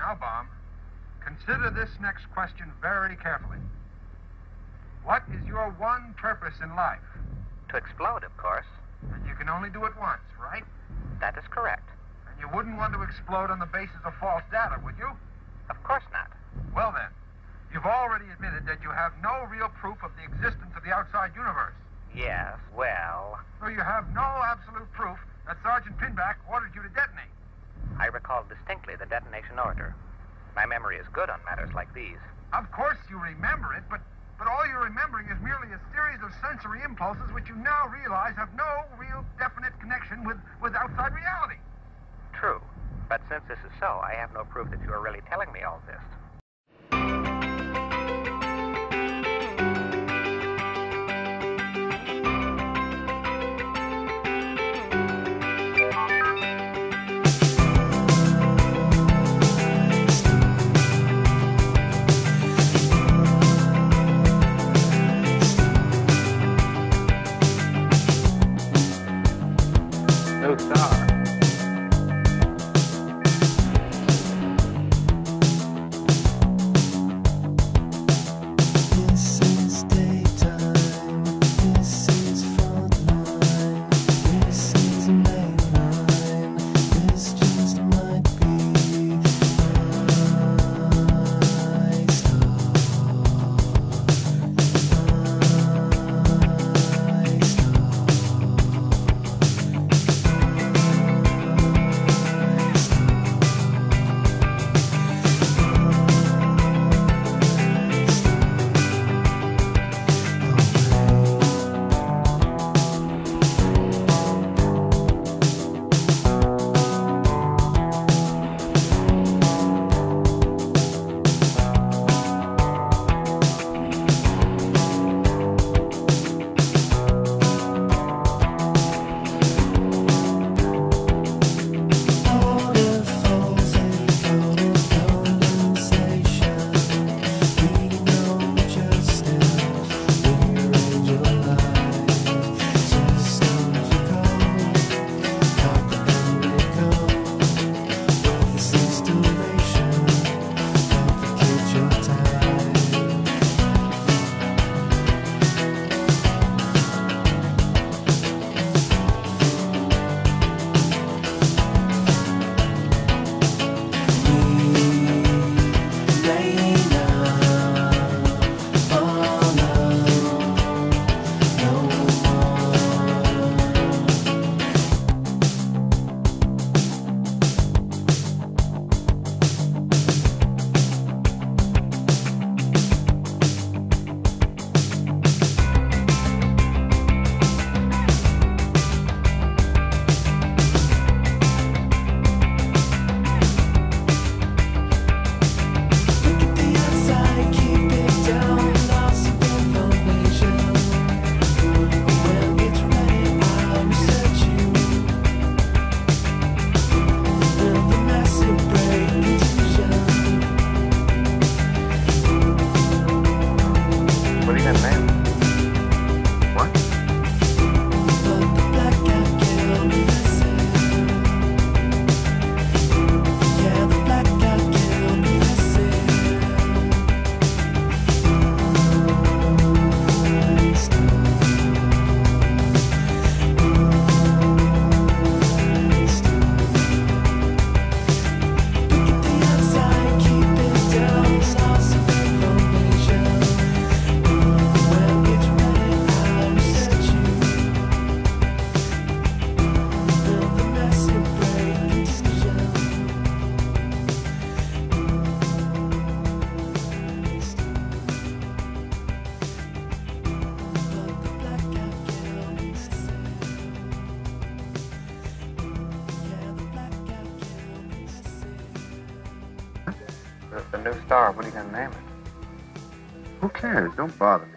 Now, Bomb, consider this next question very carefully. What is your one purpose in life? To explode, of course. And you can only do it once, right? That is correct. And you wouldn't want to explode on the basis of false data, would you? Of course not. Well, then, you've already admitted that you have no real proof of the existence of the outside universe. Yes, well... So you have no absolute proof that Sergeant Pinback ordered you to detonate. I recall distinctly the detonation order. My memory is good on matters like these. Of course you remember it, but all you're remembering is merely a series of sensory impulses which you now realize have no real definite connection with outside reality. True. But since this is so, I have no proof that you are really telling me all this. No star. The new star, what are you going to name it? Who cares? Don't bother me.